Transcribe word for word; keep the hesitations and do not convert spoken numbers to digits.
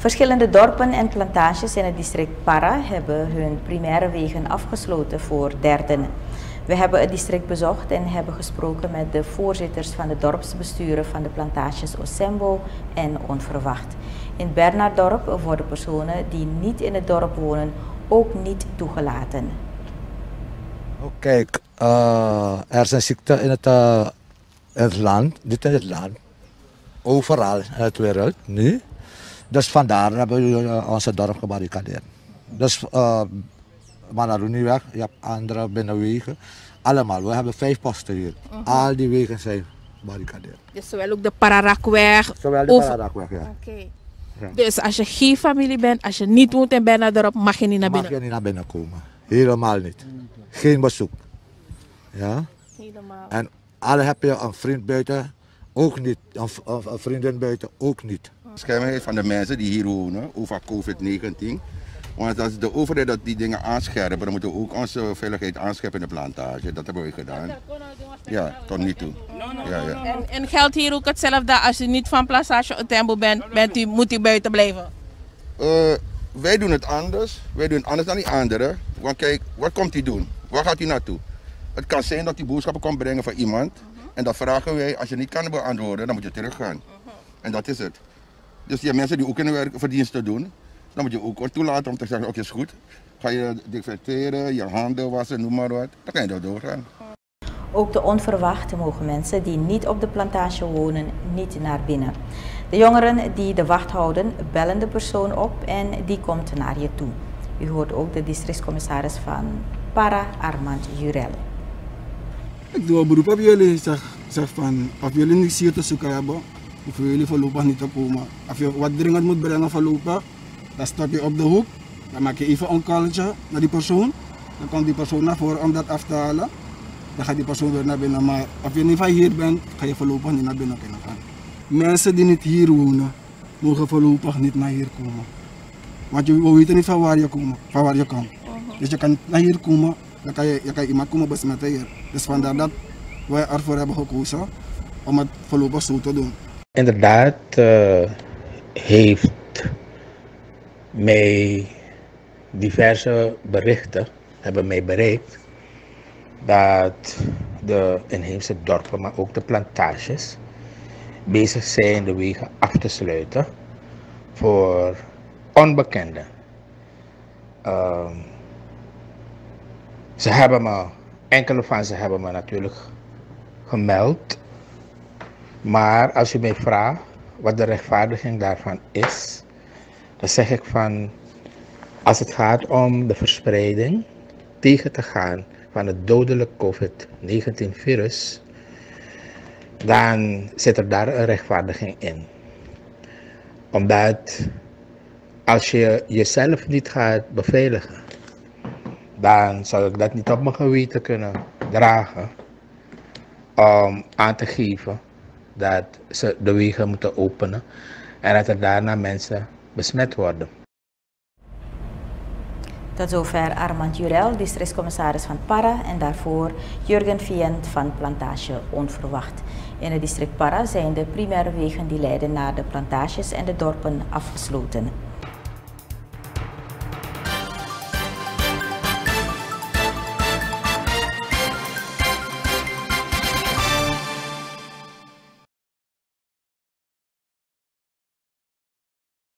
Verschillende dorpen en plantages in het district Para hebben hun primaire wegen afgesloten voor derden. We hebben het district bezocht en hebben gesproken met de voorzitters van de dorpsbesturen van de plantages Osembo en Onverwacht. In Bernarddorp worden personen die niet in het dorp wonen ook niet toegelaten. Oh, kijk, uh, er zijn ziekten in het, uh, in het land, niet in het land, overal in het wereld, nu. Dus vandaar hebben we uh, onze dorp gebarricadeerd. Dus uh, Manaruniweg, je hebt andere binnenwegen, allemaal. We hebben vijf posten hier. Uh -huh. Al die wegen zijn gebarricadeerd. Dus zowel ook de Pararakweg? Zowel de of... Pararakweg, ja. Okay. Ja. Dus als je geen familie bent, als je niet woont in Bernarddorp, mag je niet naar binnen? Mag je niet naar binnen komen. Helemaal niet. Geen bezoek. Ja? Helemaal. En alle heb je een vriend buiten, ook niet. Een, een vriendin buiten, ook niet. Bescherming van de mensen die hier wonen over COVID negentien. Want als de overheid dat die dingen aanscherpen, dan moeten we ook onze veiligheid aanscherpen in de plantage. Dat hebben we gedaan. Ja, tot nu toe. Ja, ja. En, en geldt hier ook hetzelfde als u niet van plantage Osembo bent, bent u, moet u buiten blijven? Uh, wij doen het anders. Wij doen het anders dan die anderen. Want kijk, wat komt hij doen? Waar gaat hij naartoe? Het kan zijn dat hij boodschappen komt brengen voor iemand. En dat vragen wij, als je niet kan beantwoorden, dan moet je teruggaan. En dat is het. Dus die mensen die ook in hun verdiensten doen, dan moet je ook toelaten om te zeggen, oké, okay, is goed. Ga je desinfecteren, je handen wassen, noem maar wat. Dan kan je daar doorgaan. Ook de onverwachte mogen mensen die niet op de plantage wonen niet naar binnen. De jongeren die de wacht houden, bellen de persoon op en die komt naar je toe. U hoort ook de districtscommissaris van Para, Armand Jurel. Ik doe een beroep op jullie. Zeg, zeg van, of jullie niets hier te zoeken hebben, hoeven jullie voorlopig niet te komen. Als je wat dringend moet brengen voorlopig, dan stop je op de hoek. Dan maak je even een calletje naar die persoon. Dan komt die persoon naar voren om dat af te halen. Dan gaat die persoon weer naar binnen. Maar als je niet van hier bent, ga je voorlopig niet naar binnen kunnen gaan. Mensen die niet hier wonen, mogen voorlopig niet naar hier komen. Want we weten niet van waar je, komen, van waar je komt. Dus je kan naar hier komen, dan kan je, je kan iemand komen besmetten hier. Dus vandaar dat wij ervoor hebben gekozen om het voorlopig zo te doen. Inderdaad uh, heeft mij diverse berichten hebben mij bereikt dat de inheemse dorpen, maar ook de plantages, bezig zijn de wegen af te sluiten voor onbekenden. Uh, ze hebben me, enkele van ze hebben me natuurlijk gemeld, maar als je mij vraagt wat de rechtvaardiging daarvan is, dan zeg ik van, als het gaat om de verspreiding tegen te gaan van het dodelijke COVID negentien virus, dan zit er daar een rechtvaardiging in. Omdat als je jezelf niet gaat beveiligen, dan zou ik dat niet op mijn geweten kunnen dragen om aan te geven dat ze de wegen moeten openen en dat er daarna mensen besmet worden. Tot zover Armand Jurel, districtscommissaris van Para, en daarvoor Jurgen Vient van Plantage Onverwacht. In het district Para zijn de primaire wegen die leiden naar de plantages en de dorpen afgesloten.